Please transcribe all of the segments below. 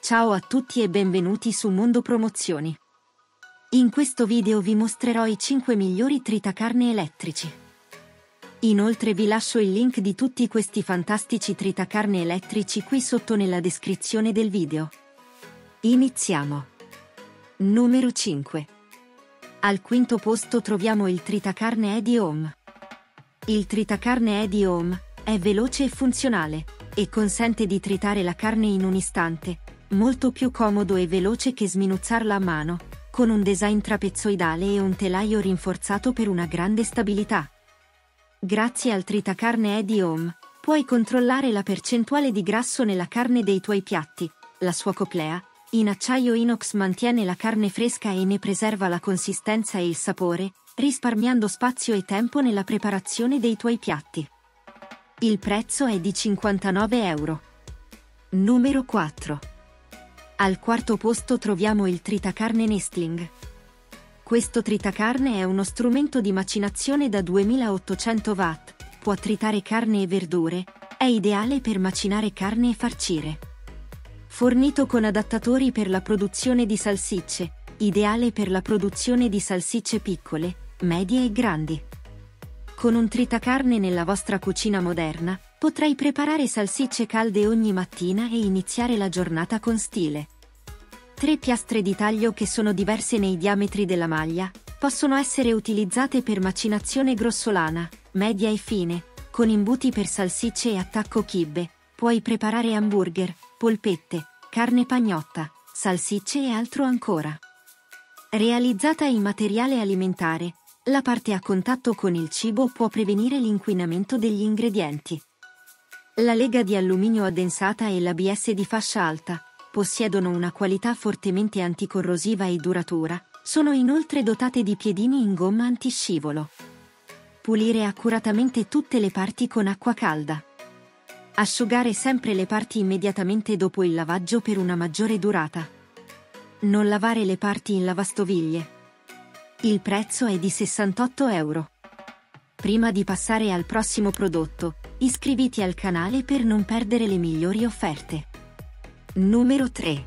Ciao a tutti e benvenuti su Mondo Promozioni. In questo video vi mostrerò i 5 migliori tritacarne elettrici. Inoltre vi lascio il link di tutti questi fantastici tritacarne elettrici qui sotto nella descrizione del video. Iniziamo. Numero 5. Al quinto posto troviamo il tritacarne EDI-Home. Il tritacarne EDI-Home è veloce e funzionale e consente di tritare la carne in un istante, molto più comodo e veloce che sminuzzarla a mano, con un design trapezoidale e un telaio rinforzato per una grande stabilità. Grazie al tritacarne EDI-Home, puoi controllare la percentuale di grasso nella carne dei tuoi piatti. La sua coclea, in acciaio inox, mantiene la carne fresca e ne preserva la consistenza e il sapore, risparmiando spazio e tempo nella preparazione dei tuoi piatti. Il prezzo è di 59 euro. Numero 4. Al quarto posto troviamo il tritacarne Nestling. Questo tritacarne è uno strumento di macinazione da 2800 watt, può tritare carne e verdure, è ideale per macinare carne e farcire. Fornito con adattatori per la produzione di salsicce, ideale per la produzione di salsicce piccole, medie e grandi. Con un tritacarne nella vostra cucina moderna, potrai preparare salsicce calde ogni mattina e iniziare la giornata con stile. 3 piastre di taglio che sono diverse nei diametri della maglia, possono essere utilizzate per macinazione grossolana, media e fine, con imbuti per salsicce e attacco kibbe, puoi preparare hamburger, polpette, carne pagnotta, salsicce e altro ancora. Realizzata in materiale alimentare, la parte a contatto con il cibo può prevenire l'inquinamento degli ingredienti. La lega di alluminio addensata e l'ABS di fascia alta possiedono una qualità fortemente anticorrosiva e duratura, sono inoltre dotate di piedini in gomma antiscivolo. Pulire accuratamente tutte le parti con acqua calda. Asciugare sempre le parti immediatamente dopo il lavaggio per una maggiore durata. Non lavare le parti in lavastoviglie. Il prezzo è di 68 euro. Prima di passare al prossimo prodotto, iscriviti al canale per non perdere le migliori offerte. Numero 3.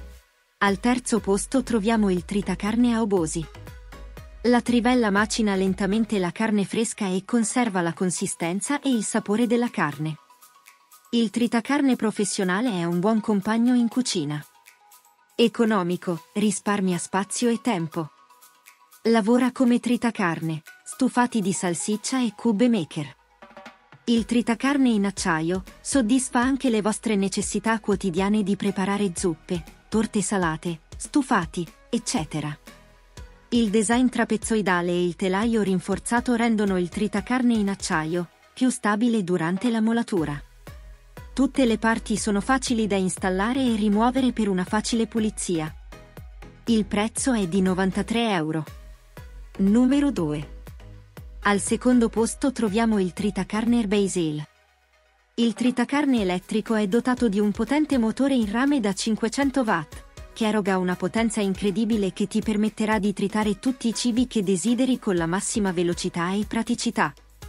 Al terzo posto troviamo il tritacarne Aobosi. La trivella macina lentamente la carne fresca e conserva la consistenza e il sapore della carne. Il tritacarne professionale è un buon compagno in cucina. Economico, risparmia spazio e tempo. Lavora come tritacarne, stufati di salsiccia e cube maker. Il tritacarne in acciaio soddisfa anche le vostre necessità quotidiane di preparare zuppe, torte salate, stufati, eccetera. Il design trapezoidale e il telaio rinforzato rendono il tritacarne in acciaio più stabile durante la molatura. Tutte le parti sono facili da installare e rimuovere per una facile pulizia. Il prezzo è di 93 euro. Numero 2. Al secondo posto troviamo il tritacarne Herbasil. Il tritacarne elettrico è dotato di un potente motore in rame da 500 watt, che eroga una potenza incredibile che ti permetterà di tritare tutti i cibi che desideri con la massima velocità e praticità.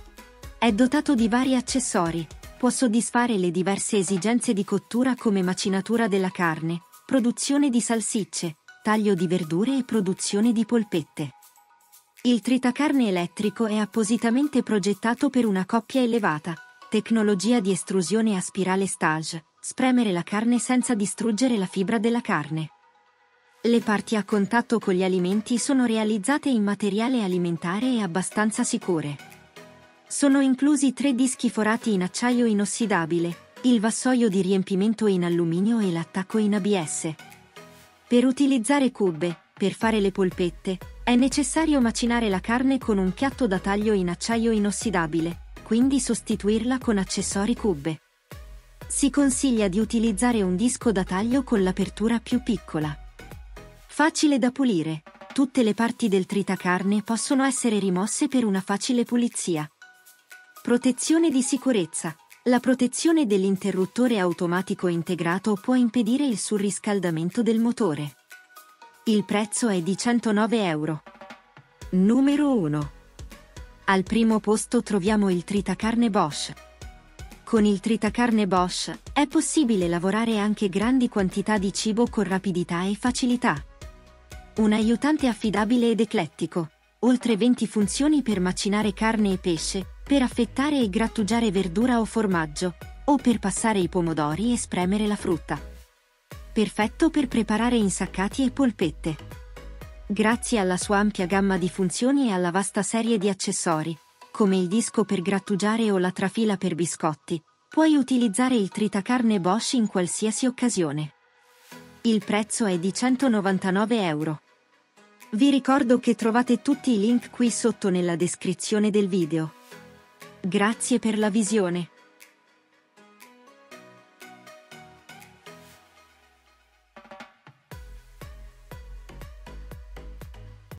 È dotato di vari accessori, può soddisfare le diverse esigenze di cottura come macinatura della carne, produzione di salsicce, taglio di verdure e produzione di polpette. Il tritacarne elettrico è appositamente progettato per una coppia elevata, tecnologia di estrusione a spirale stage, spremere la carne senza distruggere la fibra della carne. Le parti a contatto con gli alimenti sono realizzate in materiale alimentare e abbastanza sicure. Sono inclusi 3 dischi forati in acciaio inossidabile, il vassoio di riempimento in alluminio e l'attacco in ABS. Per utilizzare cube, per fare le polpette, è necessario macinare la carne con un piatto da taglio in acciaio inossidabile, quindi sostituirla con accessori cube. Si consiglia di utilizzare un disco da taglio con l'apertura più piccola. Facile da pulire, tutte le parti del tritacarne possono essere rimosse per una facile pulizia. Protezione di sicurezza. La protezione dell'interruttore automatico integrato può impedire il surriscaldamento del motore. Il prezzo è di 109 euro. Numero 1. Al primo posto troviamo il tritacarne Bosch. Con il tritacarne Bosch è possibile lavorare anche grandi quantità di cibo con rapidità e facilità. Un aiutante affidabile ed eclettico. Oltre 20 funzioni per macinare carne e pesce, per affettare e grattugiare verdura o formaggio, o per passare i pomodori e spremere la frutta. Perfetto per preparare insaccati e polpette. Grazie alla sua ampia gamma di funzioni e alla vasta serie di accessori, come il disco per grattugiare o la trafila per biscotti, puoi utilizzare il tritacarne Bosch in qualsiasi occasione. Il prezzo è di 199 euro. Vi ricordo che trovate tutti i link qui sotto nella descrizione del video. Grazie per la visione.